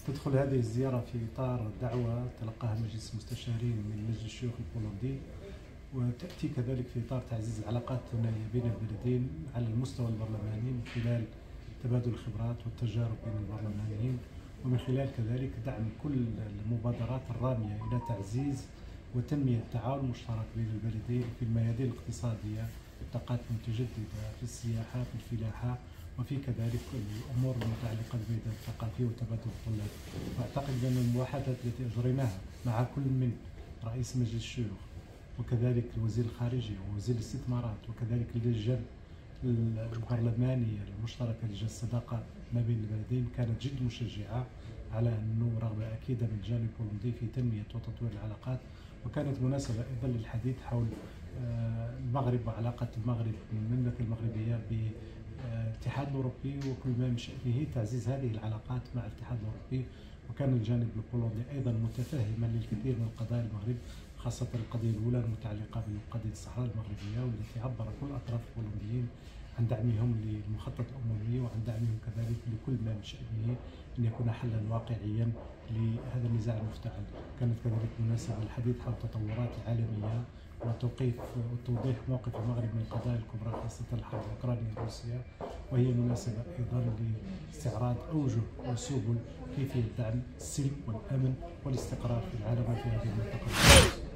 تدخل هذه الزيارة في إطار دعوة تلقاها مجلس المستشارين من مجلس الشيوخ البولندي، وتأتي كذلك في إطار تعزيز العلاقات الثنائية بين البلدين على المستوى البرلماني من خلال تبادل الخبرات والتجارب بين البرلمانيين، ومن خلال كذلك دعم كل المبادرات الرامية إلى تعزيز وتنمية التعاون المشترك بين البلدين في الميادين الاقتصادية، الطاقات المتجددة، في السياحة، في الفلاحة، وفي كذلك الأمور المتعلقة بالميدان الثقافي وتبادل الطلاب. وأعتقد أن المباحثات التي أجريناها مع كل من رئيس مجلس الشيوخ وكذلك وزير الخارجية ووزير الاستثمارات وكذلك اللجان البرلمانية المشتركة لجان الصداقة ما بين البلدين كانت جد مشجعة على أنه رغبة أكيدة من الجانب البولندي في تنمية وتطوير العلاقات، وكانت مناسبة أيضا للحديث حول المغرب وعلاقة المغرب المملكة المغربية بالاتحاد الأوروبي وكل ما من شأنه تعزيز هذه العلاقات مع الاتحاد الأوروبي. وكان الجانب البولندي أيضا متفهما للكثير من قضايا المغرب، خاصة القضية الأولى المتعلقة بقضية الصحراء المغربية، والتي عبر كل الأطراف البولنديين عن دعمهم للمخطط الأممي وعن دعمهم كذلك لكل ما من شأنه أن يكون حلا واقعيا لهذا النزاع المفتعل. كانت كذلك مناسبة للحديث حول التطورات العالمية وتوضيح موقف المغرب من القضايا الكبرى خاصة الحرب الأوكرانية روسيا، وهي مناسبة أيضا لاستعراض أوجه وسبل كيفية دعم السلم والأمن والاستقرار في العالم وفي هذه المنطقة.